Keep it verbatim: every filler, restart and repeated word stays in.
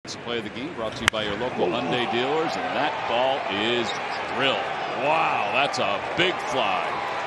Play of the game brought to you by your local Hyundai dealers, and that ball is drilled. Wow, that's a big fly.